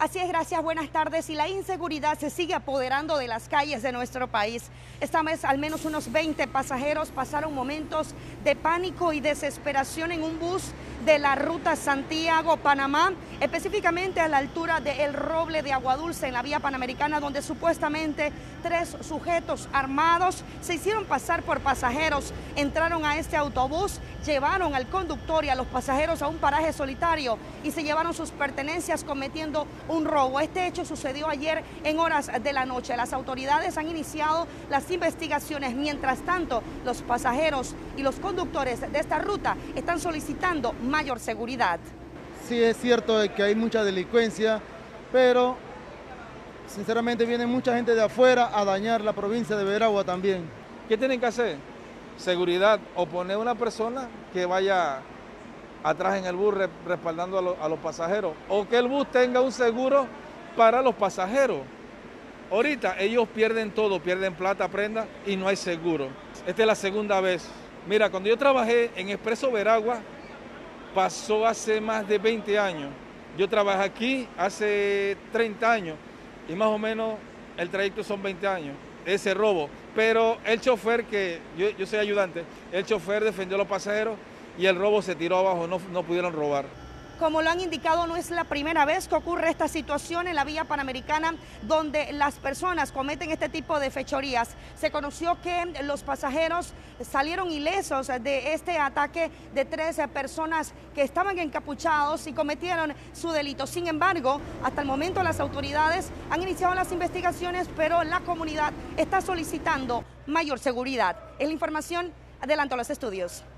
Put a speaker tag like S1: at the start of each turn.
S1: Así es, gracias, buenas tardes. Y la inseguridad se sigue apoderando de las calles de nuestro país. Esta vez al menos unos 20 pasajeros pasaron momentos de pánico y desesperación en un bus de la ruta Santiago-Panamá, específicamente a la altura de El Roble de Aguadulce, en la vía panamericana, donde supuestamente 3 sujetos armados se hicieron pasar por pasajeros. Entraron a este autobús, llevaron al conductor y a los pasajeros a un paraje solitario y se llevaron sus pertenencias cometiendo un robo. Este hecho sucedió ayer en horas de la noche. Las autoridades han iniciado las investigaciones. Mientras tanto, los pasajeros y los conductores de esta ruta están solicitando mayor seguridad.
S2: Sí, es cierto que hay mucha delincuencia, pero sinceramente viene mucha gente de afuera a dañar la provincia de Veragua también.
S3: ¿Qué tienen que hacer? Seguridad, o poner una persona que vaya atrás en el bus respaldando a los pasajeros, o que el bus tenga un seguro para los pasajeros. Ahorita ellos pierden todo, pierden plata, prenda y no hay seguro. Esta es la segunda vez. Mira, cuando yo trabajé en Expreso Veragua, pasó hace más de 20 años. Yo trabajé aquí hace 30 años y más o menos el trayecto son 20 años, ese robo. Pero el chofer, que yo soy ayudante, el chofer defendió a los pasajeros y el robo se tiró abajo, no pudieron robar.
S1: Como lo han indicado, no es la primera vez que ocurre esta situación en la vía panamericana donde las personas cometen este tipo de fechorías. Se conoció que los pasajeros salieron ilesos de este ataque de 3 personas que estaban encapuchados y cometieron su delito. Sin embargo, hasta el momento las autoridades han iniciado las investigaciones, pero la comunidad está solicitando mayor seguridad. Es la información, adelanto a los estudios.